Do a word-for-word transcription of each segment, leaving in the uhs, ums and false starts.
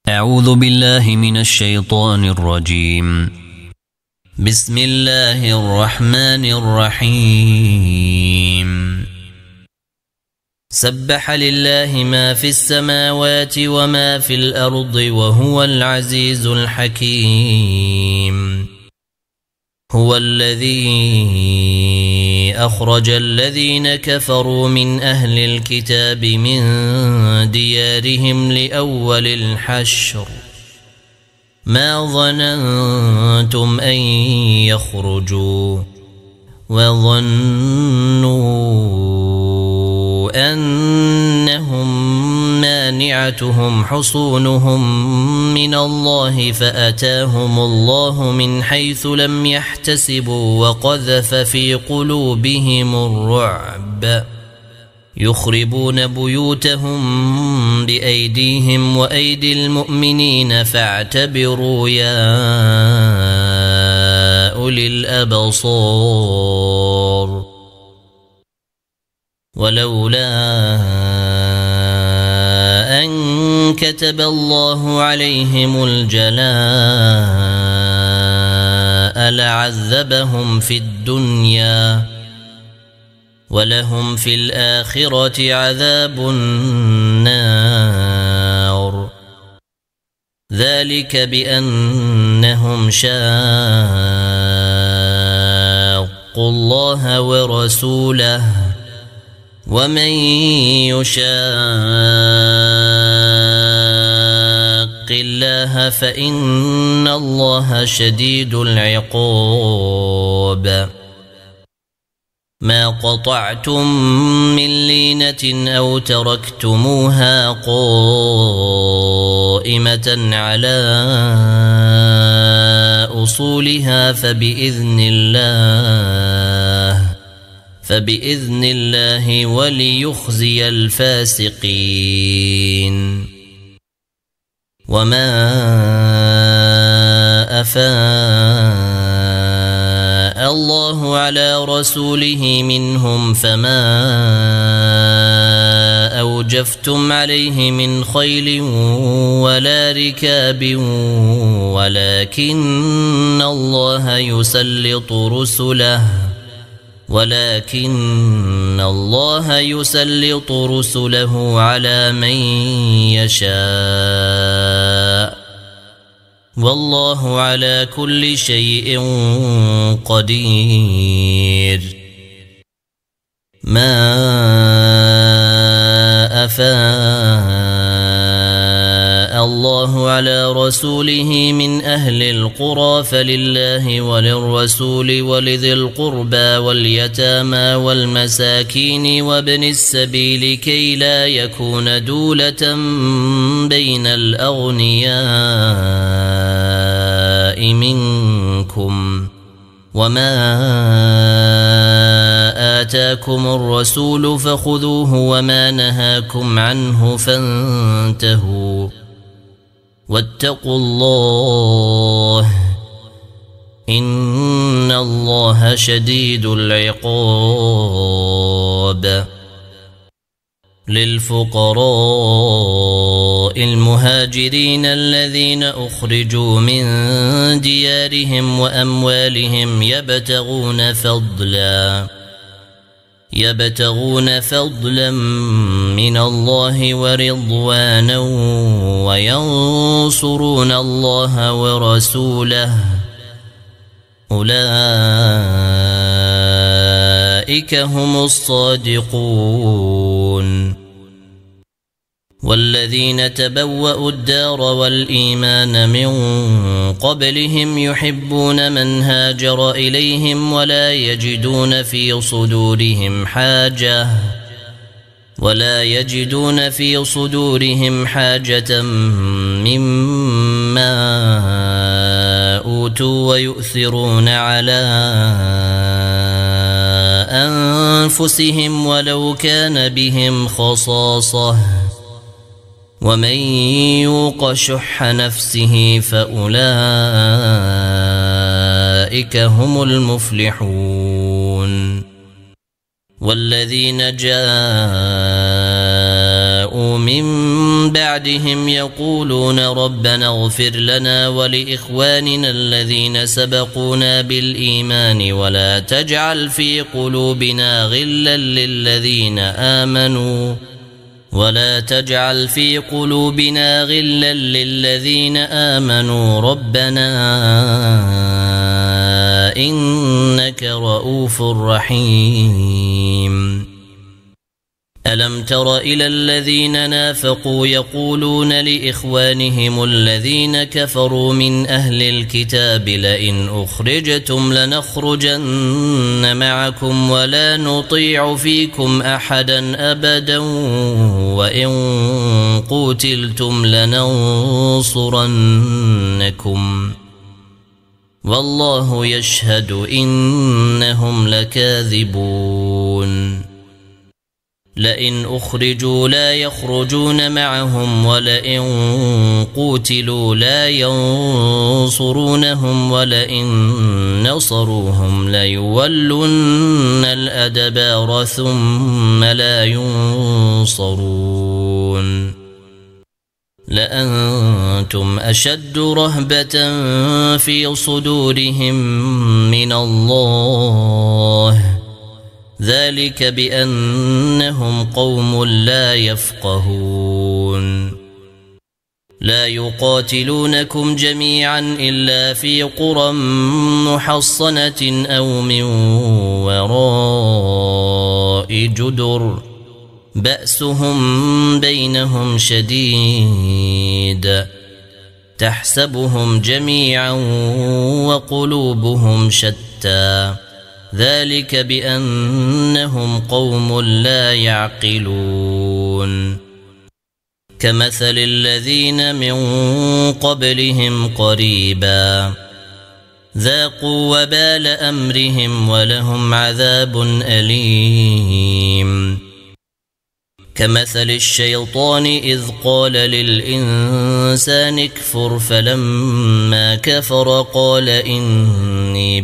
أعوذ بالله من الشيطان الرجيم. بسم الله الرحمن الرحيم. سبح لله ما في السماوات وما في الأرض وهو العزيز الحكيم. هو الذي أخرج الذين كفروا من أهل الكتاب من ديارهم لأول الحشر ما ظننتم أن يخرجوا وظنوا أنهم مانعتهم حصونهم من الله فأتاهم الله من حيث لم يحتسبوا وقذف في قلوبهم الرعب يخربون بيوتهم بأيديهم وأيدي المؤمنين فاعتبروا يا أولي الأبصار. ولولا أن كتب الله عليهم الجلاء لعذبهم في الدنيا ولهم في الآخرة عذاب النار. ذلك بأنهم شاقوا الله ورسوله ومن يشاق الله فإن الله شديد العقاب. ما قطعتم من لينة أو تركتموها قائمة على أصولها فبإذن الله فبإذن الله وليخزي الفاسقين. وما أفاء الله على رسوله منهم فما أوجفتم عليه من خيل ولا ركاب ولكن الله يسلط رسله ولكن الله يسلط رسله على من يشاء والله على كل شيء قدير. ما أفاء الله على رسوله من أهل القرى فلله وللرسول ولذي القربى واليتامى والمساكين وابن السبيل كي لا يكون دولة بين الأغنياء منكم. وما آتاكم الرسول فخذوه وما نهاكم عنه فانتهوا واتقوا الله إن الله شديد العقاب. للفقراء المهاجرين الذين أخرجوا من ديارهم وأموالهم يبتغون فضلا يبتغون فضلا من الله ورضوانا وينصرون الله ورسوله أولئك هم الصادقون. والذين تبوأوا الدار والإيمان من قبلهم يحبون من هاجر إليهم ولا يجدون في صدورهم حاجة ولا يجدون في صدورهم حاجة مما أوتوا ويؤثرون على أنفسهم ولو كان بهم خصاصة ومن يوق شح نفسه فأولئك هم المفلحون. والذين جاءوا آمنوا من بعدهم يقولون ربنا اغفر لنا ولإخواننا الذين سبقونا بالإيمان ولا تجعل في قلوبنا غلا للذين آمنوا ولا تجعل في قلوبنا غلا للذين آمنوا ربنا إنك رؤوف رحيم. ألم تر إلى الذين نافقوا يقولون لإخوانهم الذين كفروا من أهل الكتاب لئن أخرجتم لنخرجن معكم ولا نطيع فيكم أحدا أبدا وإن قتلتم لننصرنكم والله يشهد إنهم لكاذبون. لئن أخرجوا لا يخرجون معهم ولئن قتلوا لا ينصرونهم ولئن نصروهم ليولن الأدبار ثم لا ينصرون. لأنتم أشد رهبة في صدورهم من الله ذلك بأنهم قوم لا يفقهون. لا يقاتلونكم جميعا إلا في قرى محصنة أو من وراء جدر بأسهم بينهم شديد تحسبهم جميعا وقلوبهم شتى ذلك بأنهم قوم لا يعقلون. كمثل الذين من قبلهم قريبا ذاقوا وبال أمرهم ولهم عذاب أليم. كمثل الشيطان إذ قال للإنسان اكفر فلما كفر قال إني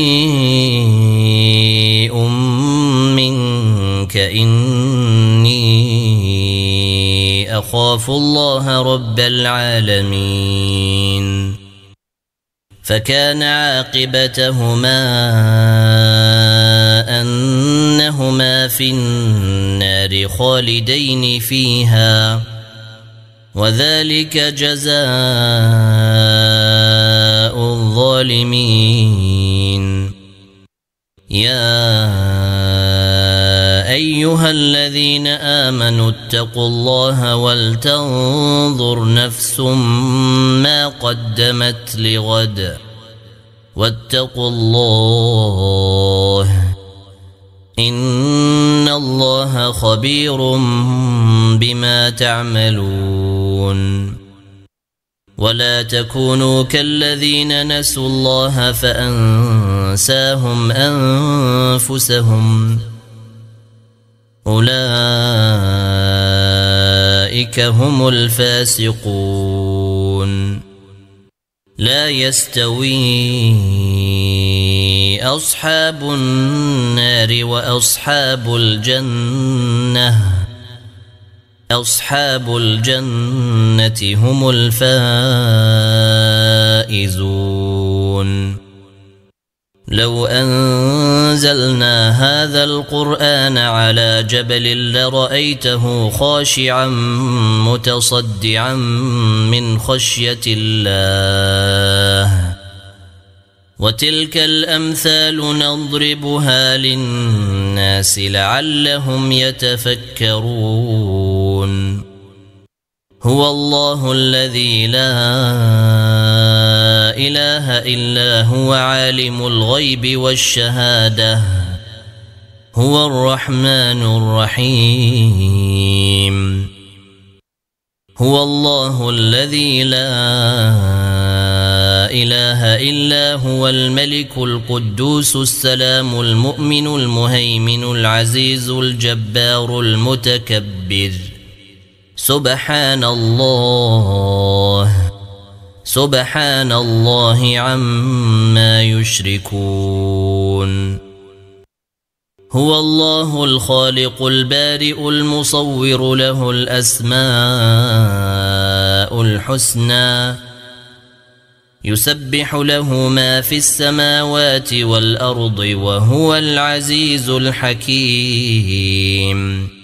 بريء منك إني أخاف الله رب العالمين. فكان عاقبتهما أنهما في النار خالدين فيها وذلك جزاء الظالمين. يا أيها الذين آمنوا اتقوا الله ولتنظر نفس ما قدمت لغد واتقوا الله إن الله خبير بما تعملون. ولا تكونوا كالذين نسوا الله فأنساهم أنفسهم أولئك هم الفاسقون. لا يستوي أصحاب النار وأصحاب الجنة أصحاب الجنة هم الفائزون. لو أنزلنا هذا القرآن على جبل لرأيته خاشعا متصدعا من خشية الله. وتلك الأمثال نضربها للناس لعلهم يتفكرون. هو الله الذي لا إله إلا هو عالم الغيب والشهادة هو الرحمن الرحيم. هو الله الذي لا إله إلا هو الملك القدوس السلام المؤمن المهيمن العزيز الجبار المتكبر. سبحان الله سبحان الله عما يشركون. هو الله الخالق البارئ المصور له الأسماء الحسنى يسبح له ما في السماوات والأرض وهو العزيز الحكيم